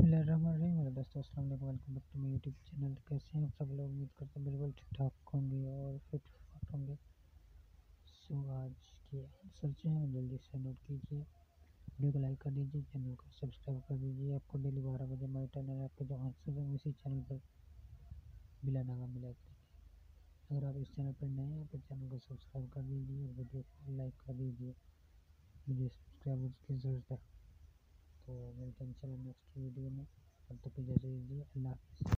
बिस्मिल्लाहिर्रहमानिर्रहीम। मेरे दोस्तों अस्सलाम वालेकुम, welcome back to my YouTube channel. कैसे हैं आप सब लोग? उम्मीद करते हैं बिल्कुल ठीक ठाक होंगे और फिट फाट होंगे। सो आज की आंसर जो है जल्दी से नोट कीजिए, वीडियो को लाइक कर दीजिए, चैनल को सब्सक्राइब कर दीजिए। आपको डेली 12 बजे हमारे चैनल आपके जो आंसर हैं इसी चैनल पर बिला नागा मिला करेंगे। अगर आप इस चैनल पर नए हैं तो चैनल को सब्सक्राइब कर दीजिए और वीडियो को लाइक कर दीजिए, मुझे सब्सक्राइबर्स की ज़रूरत है। तो मिलते हैं इंशाल्लाह नेक्स्ट वीडियो में, तब तक इजाज़त दीजिए। अल्लाह हाफ़िज़।